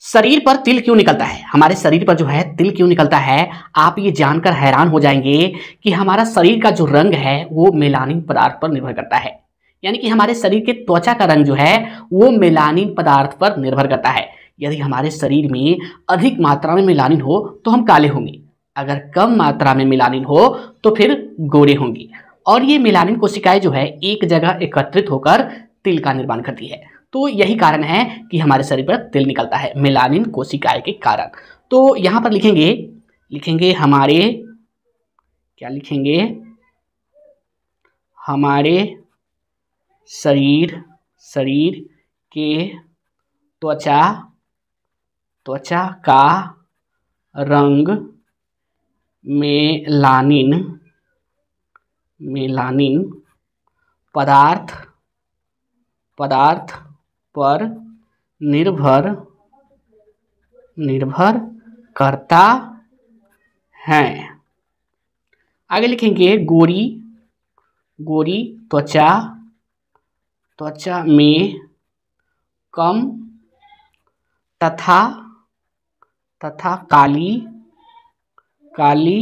शरीर पर तिल क्यों निकलता है? हमारे शरीर पर जो है तिल क्यों निकलता है, आप ये जानकर हैरान हो जाएंगे कि हमारा शरीर का जो रंग है वो मेलानिन पदार्थ पर निर्भर करता है। यानी कि हमारे शरीर के त्वचा का रंग जो है वो मेलानिन पदार्थ पर निर्भर करता है। यदि हमारे शरीर में अधिक मात्रा में मेलानिन हो तो हम काले होंगे, अगर कम मात्रा में मेलानिन हो तो फिर गोरे होंगे। और ये मेलानिन कोशिकाएं जो है एक जगह एकत्रित होकर तिल का निर्माण करती है। तो यही कारण है कि हमारे शरीर पर तिल निकलता है, मेलानिन कोशिकाएं के कारण। तो यहाँ पर लिखेंगे हमारे, क्या लिखेंगे, हमारे शरीर के त्वचा का रंग मेलानिन पदार्थ पर निर्भर करता है। आगे लिखेंगे गोरी त्वचा में कम तथा काली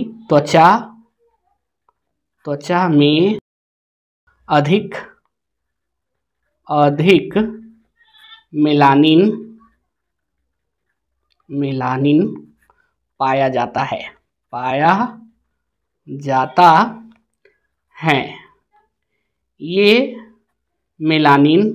त्वचा में अधिक मेलानिन पाया जाता है। ये मेलानिन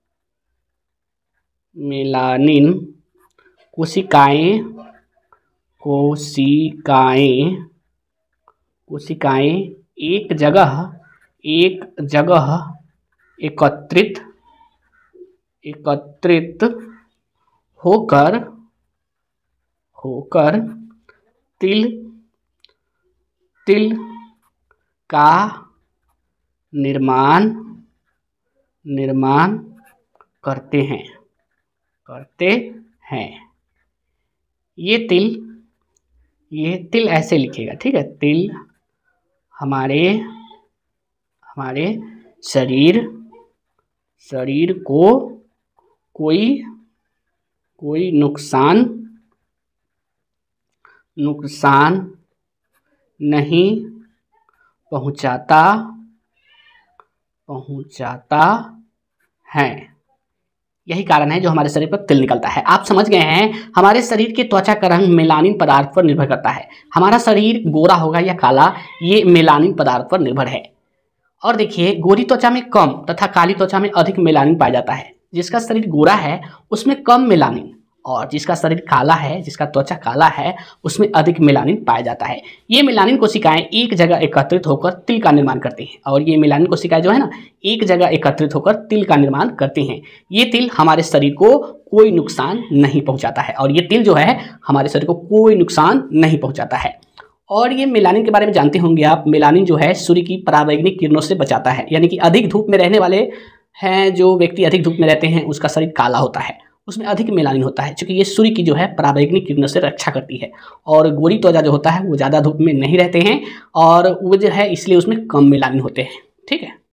कोशिकाएं एक जगह एकत्रित होकर तिल का निर्माण करते हैं। ये तिल ऐसे लिखेगा, ठीक है। तिल हमारे शरीर को कोई नुकसान नहीं पहुंचाता है। यही कारण है जो हमारे शरीर पर तिल निकलता है। आप समझ गए हैं, हमारे शरीर के त्वचा का रंग मेलानिन पदार्थ पर निर्भर करता है। हमारा शरीर गोरा होगा या काला, ये मेलानिन पदार्थ पर निर्भर है। और देखिए, गोरी त्वचा में कम तथा काली त्वचा में अधिक मेलानिन पाया जाता है। जिसका शरीर गोरा है उसमें कम मेलानिन, और जिसका शरीर काला है, जिसका त्वचा काला है, उसमें अधिक मेलानिन पाया जाता है। ये मेलानिन कोशिकाएं एक जगह एकत्रित होकर तिल का निर्माण करती हैं। और ये मेलानिन कोशिकाएं जो है ना, एक जगह एकत्रित होकर तिल का निर्माण करती हैं। ये तिल हमारे शरीर को कोई नुकसान नहीं पहुंचाता है, और ये तिल जो है हमारे शरीर को कोई नुकसान नहीं पहुंचाता है। और ये मेलानिन के बारे में जानते होंगे आप, मेलानिन जो है सूर्य की पराबैंगनी किरणों से बचाता है। यानी कि अधिक धूप में रहने वाले हैं, जो व्यक्ति अधिक धूप में रहते हैं उसका शरीर काला होता है, उसमें अधिक मेलानिन होता है, क्योंकि ये सूर्य की जो है पराबैंगनी किरणों से रक्षा करती है। और गोरी त्वचा जो होता है वो ज़्यादा धूप में नहीं रहते हैं, और वो जो है इसलिए उसमें कम मेलानिन होते हैं, ठीक है।